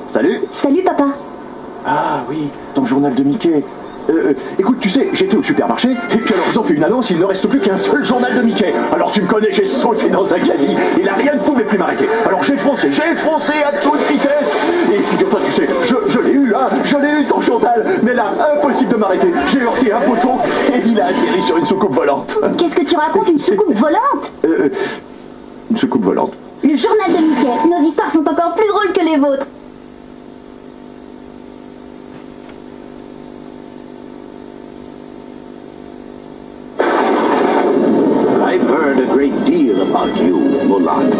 Salut. Salut, papa. Ah oui, ton journal de Mickey. Écoute, tu sais, j'étais au supermarché, et puis alors ils ont fait une annonce, il ne reste plus qu'un seul journal de Mickey. Alors tu me connais, j'ai sauté dans un caddie, et là rien ne pouvait plus m'arrêter. Alors j'ai foncé à toute vitesse. Et figure-toi, tu sais, je l'ai eu, hein, je l'ai eu ton journal, mais là, impossible de m'arrêter. J'ai heurté un poteau, et il a atterri sur une soucoupe volante. Qu'est-ce que tu racontes, une soucoupe volante? Une soucoupe volante. Le journal de Mickey, nos histoires sont encore plus drôles que les vôtres. I've heard a great deal about you, Mulan.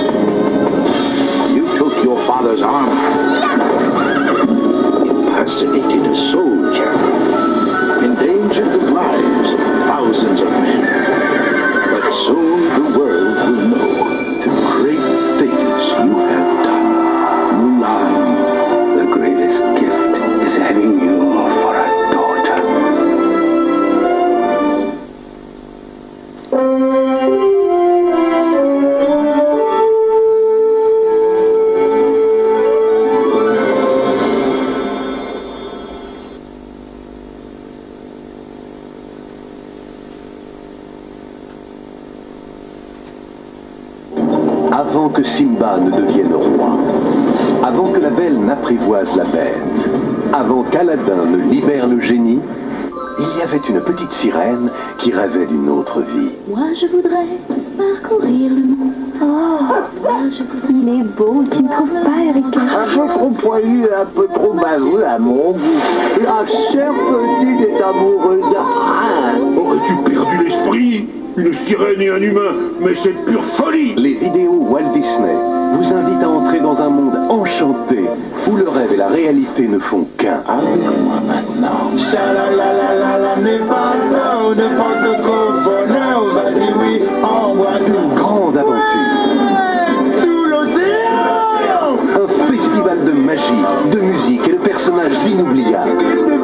You took your father's armor, impersonated a soldier, endangered the lives of thousands of men. But soon the world will know the great things you have done. Mulan, the greatest gift is having you for a daughter. Avant que Simba ne devienne roi, avant que la belle n'apprivoise la bête, avant qu'Aladin ne libère le génie, il y avait une petite sirène qui rêvait d'une autre vie. Moi, je voudrais parcourir le monde. Oh, il est beau, tu ne trouves pas, Erika? Un peu trop poilu, un peu trop baveux à mon goût. La chère petite est amoureuse d'un prince. Aurais-tu perdu l'esprit? Une sirène et un humain, mais c'est pure folie! Les vidéos Walt Disney vous invitent à entrer dans un monde enchanté où le rêve et la réalité ne font qu'un. Avec moi maintenant. Chalalalala, n'aie pas peur, ne pense qu'au bonheur. Vas-y, oui, embrasse-nous. Une grande aventure. Sous l'océan. Un festival de magie, de musique et de personnages inoubliables.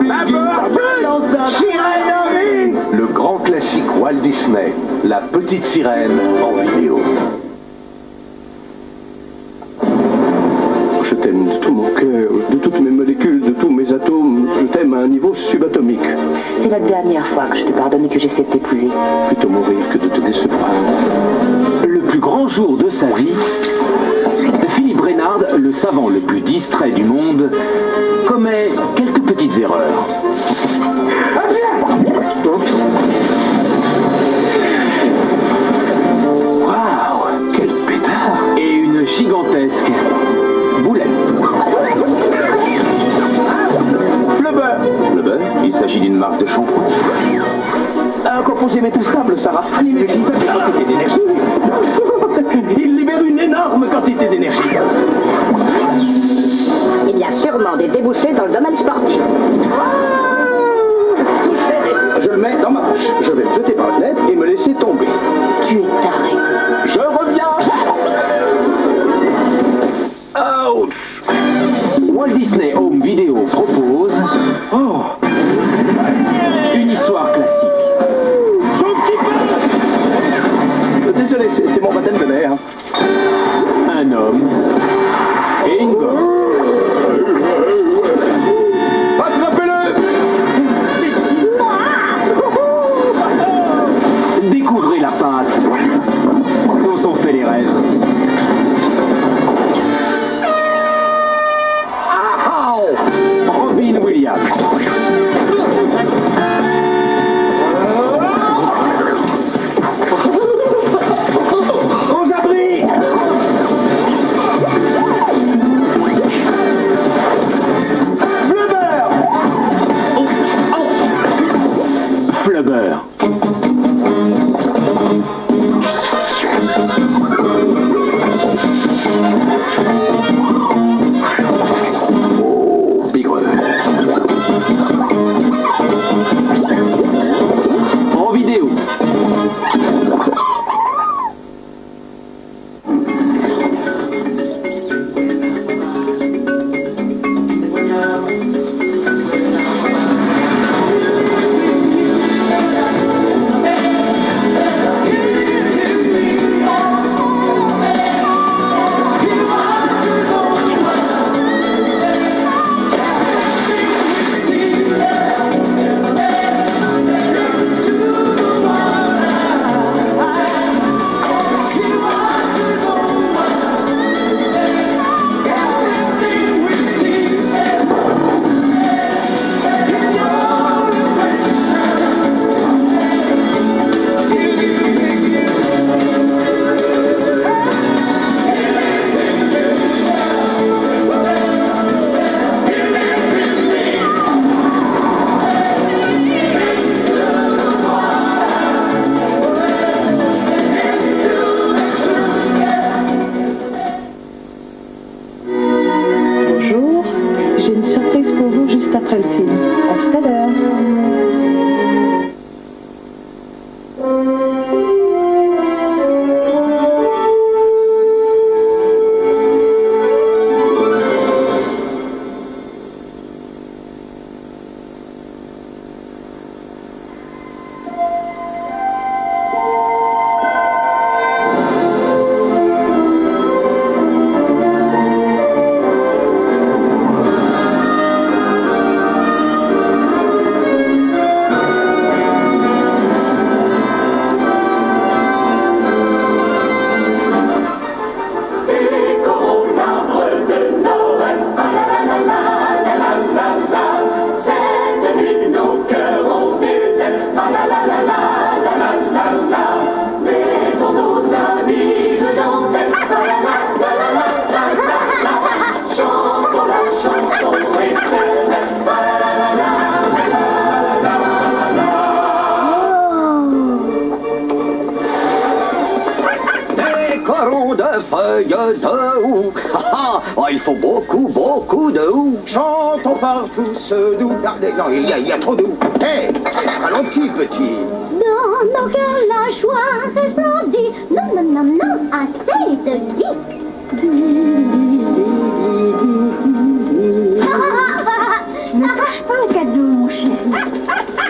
Le grand classique Walt Disney, La Petite Sirène en vidéo. Je t'aime de tout mon cœur, de toutes mes molécules, de tous mes atomes. Je t'aime à un niveau subatomique. C'est la dernière fois que je te pardonne et que j'essaie de t'épouser. Plutôt mourir que de te décevoir. Le plus grand jour de sa vie, Philippe Reynard, le savant le plus distrait du monde, commet quelques petites erreurs. Waouh, quel pétard! Et une gigantesque boulette. Flubber, il s'agit d'une marque de shampoing. Un composé métastable, ça rafraîchit une faible quantité d'énergie. Il libère une énorme quantité d'énergie. Il y a sûrement des débouchés dans le domaine sportif. Je le mets dans ma poche. Je vais le jeter par la fenêtre et me laisser tomber. Tu es taré. Je reviens. Ouch! Walt Disney Home Video propose une histoire classique. Sauf qu'il peut. Désolé, c'est mon baptême de mer. Un homme et une gomme. Attrapez-le! Découvrez la pâte dont sont faits les rêves. Robin J'ai une surprise pour vous juste après le film. À tout à l'heure. De oh, il faut beaucoup de houx. Chantons partout ce doux. Non, il y a trop de houx. Hé, ralentis, petit. Dans nos cœurs, la joie resplendit. Non, non, non, non, assez de lit. Ne touche pas au cadeau, mon chéri.